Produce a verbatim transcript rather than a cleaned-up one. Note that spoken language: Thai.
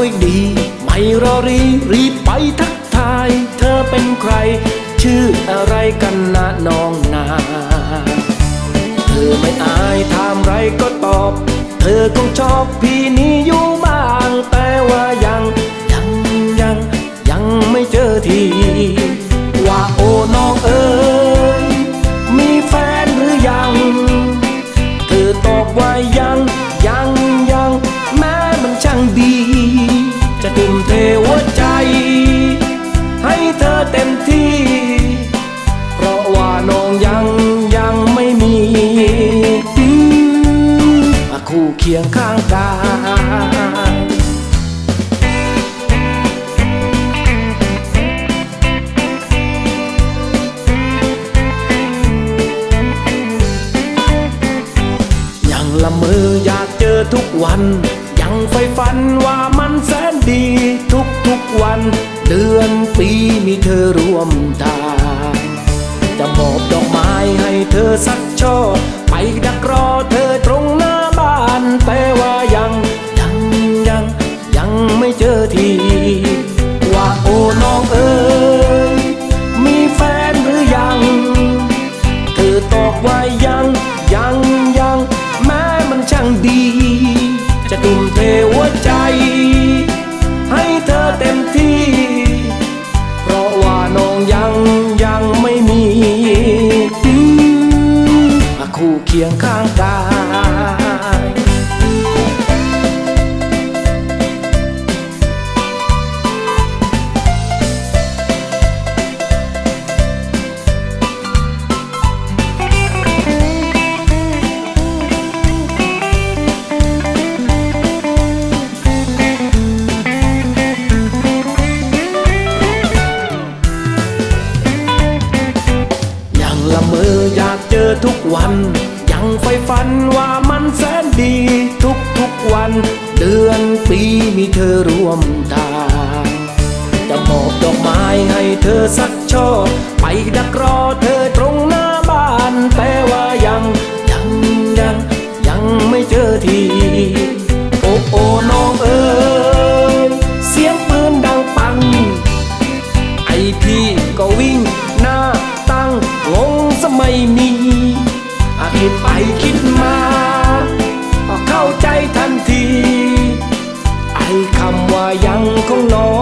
ดีไม่รอรีรีบไปทักทายเธอเป็นใครชื่ออะไรกันนะน้องนาเธอไม่อายถามไรก็ตอบเธอคงชอบพี่นี้อยู่บ้างแต่ว่ายังยังยังยังไม่เจอทีว่าโอ้น้องเอ๋ยมีแฟนหรือยังเธอตอบว่ายังยังยังแม้มันช่างดีจะทุ่มเทหัวใจให้เธอเต็มที่เพราะว่าน้องยังยังไม่มีคู่เคียงข้างกายยังละเมออยากเจอทุกวันยังใฝ่ฝันว่ามันแสนดีทุกทุกวันเดือนปีมีเธอร่วมทางจะมอบดอกไม้ให้เธอสักช่อไปดักรอเธอตรงหน้าบ้านแต่ว่ายังยังยังยังไม่เจอทีว่าโอ้น้องเอ๋ยมีแฟนหรือยังเธอตอบว่ายังยังยังแม้มันช่างดีจะทุ่มเทหัวใจให้เธอเต็มที่เพราะว่าน้องยังยังไม่มีคู่เคียงข้างกายละเมออยากเจอทุกวันยังใฝ่ฝันว่ามันแสนดีทุกทุกวันเดือนปีมีเธอร่วมทางจะมอบดอกไม้ให้เธอสักช่อไปดักรอเธอตรงหน้าบ้านแต่ว่ายังยังยังยังไม่เจอทีโอ้โอ้น้องเอ๋ยเสียงปืนดังปังไอพี่ก็วิ่งหน้าตั้งงงสมัยนี้คิดไปคิดมาเข้าใจทันทีไอ้คำว่ายังของน้อง